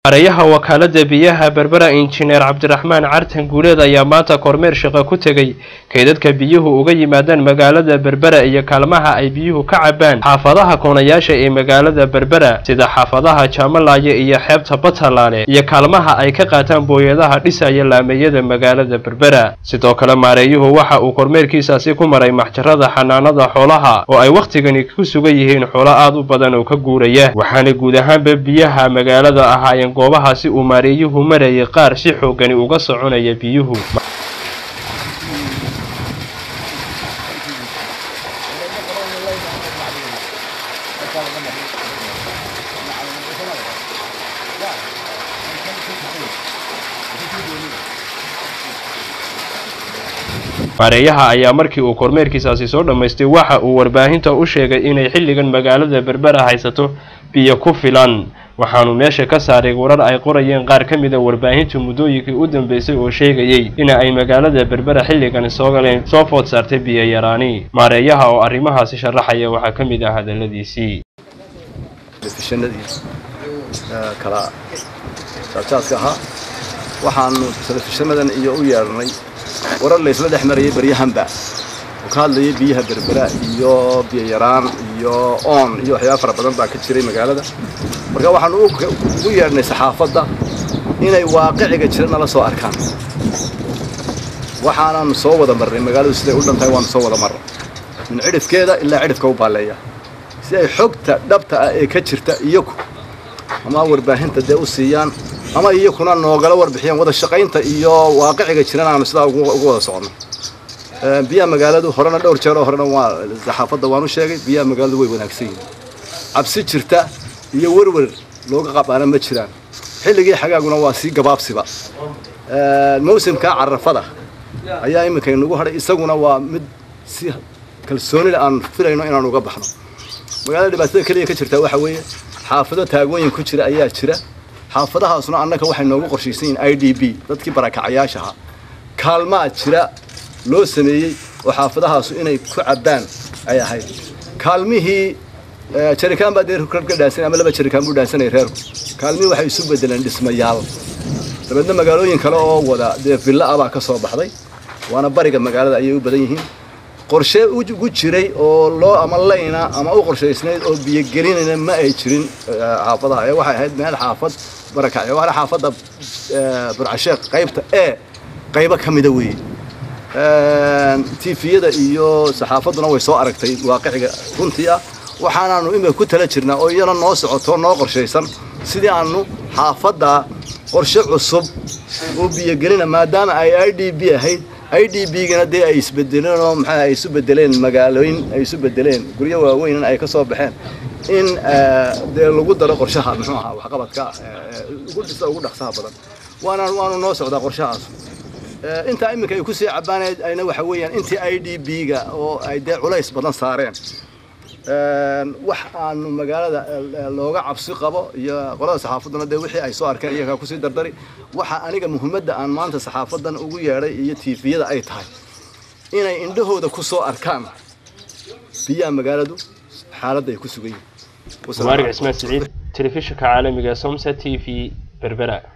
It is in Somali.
Arayaha wakaalada biyaha Berbera Engineer Cabdiraxmaan Cartan Guuleed ayaa maanta kormeer shaqo ku tagay kaydadka biyuhu uga yimaadaan magaalada Berbera iyo kaalmaha ay biyuhu ka cabaan xaafadaha koonayaasha ee magaalada Berbera sida xaafadaha Jamalaaye iyo xeebta Batalaale iyo kaalmaha ay ka qaataan booyadaha dhisaya laamiyada magaalada Berbera. Sidoo kale maareeyuhu waxa uu kormeerkiisaasi ku maray maxjarada xanaanada xoolaha oo ay waqtigani ku sugan yihiin xoolo aad u badan oo ka guuraya, waxaana guud ahaanba biyaha magaalada ahaayeen goobahaasi uu maareeyuhu marayay qaar si xoogani uga soconaya biyuhu. maareeyaha ayaa markii uu kormeerkiisaasi soo dhameystay waxa uu warbaahinta u sheegay inay xilligan magaalada Berbera haysato biyo ku filan, waxaanu meesha ka saaray warar ay qorayeen qaar ka mid ah warbaahinta muddooyinkii u dambeysay oo sheegayay in ay magaalada Berbera xilligan soo food saartay biyo yaraani. maareeyaha oo arrimahaasi sharaxaya waxa ka mid ah hadaladiisii. waxaanu telefishinnadan iyo u yeernay warar la isla dhexmarayay baryahanba oo ka hadlayay biyaha Berbera iyo biyo yaraan iyo iyo waxyaabo fara badan baa ka jiray magaalada. marka waxaanu u yeernay saxaafadda inay waaqiciga jirana la soo arkaan. waxaanu soo wada marnay magaaladu siday u dhantay, waanu soo wada marnay min cidhifkeeda ilaa cidhifka u baaleeya si ay xogta dhabta ah ee ka jirta iyagu ama warbaahinta dee u siiyaan ama iyakuna noogala warbixiyaan wada shaqaynta iyo waaqiciga jirana aanu sidaa ugu wada socono. biyaha magaaladu horena dhowr jeer oo horena waa saxaafadda waanu sheegay biyaha magaaladu way wanaagsan yihiin, cabsi jirta iyo warwar looga qabaana ma jiraan. xilligii xagaaguna waa sii gabaabsiba. mawsimka carafada ayaa iminka inagu hadhay, isaguna waa mid si kalsooni leh aan filayno inaan uga baxno. magaalada dhibaatada kaliya ka jirta waxa weeye xaafado taagooyin ku jira ayaa jira. xaafadahaasuna annaka waxay noogu qorshaysan yihiin IDB dadkii barakacayaasha ahaa. kaalmaa jira loo sameeyey oo xaafadahaasu inay ku cabbaan ay ahayd. kaalmihii jarikaan baa dee ka dhaansanay ama laba jarikaan buu dhaansanay reerku. kaalmihii waxay isu bedeleen dhismayaal. dabeedna magaalooyin kale oo wada dee villa ah baa ka soo baxday, waana bariga magaalada ayay u badan yihiin. qorshe ugu jiray oo loo ama layna ama u qorshaysnayd oo biyo gelinayna ma ay jirin xaafadaha. waxay ahayd meel xaafad barakacay, waana xaafadda Burcasheeq qaybta qaybo ka mid ah weeye. tiifiyada iyo saxaafadduna way soo aragtay waaqiciga runtii ah. waxaanaanu imika ku tala jirnaa oo iyana noo socoto noo qorshaysan sidii aanu xaafadda qorshe cusub oo biyo gelina, maadaama ay IDB ahayd. IDB-gana dee ay isbedeleen oo maxaa ay isu bedeleen magaalooyin, ay isu bedeleen guryo waaweyn ay ka soo baxeen in dee lagu daro qorshaha muxuu ahaa waxqabadka ugu dhaqsaha badan. waanu noo socdaa qorshahaas. inta iminka ay ku sii cabaaneed ayna waxa weeyaan intii IDB-ga oo ay dee culays badan saareen. wax aanu magaalada looga cabsi qabo iyo qolada saxaafadduna dee wixii ay soo arkeen iyaga ku sii dardari. waxa aniga muhiimadda aan maanta saxaafaddan ugu yeedhay iyo tiifiyada ay tahay inay indhahooda ku soo arkaan biyaha magaaladu xaaladda ay ku sugan yihiin. Waaric Ismail Saciid, telefishinka caalamiga Somsa TV Berbera.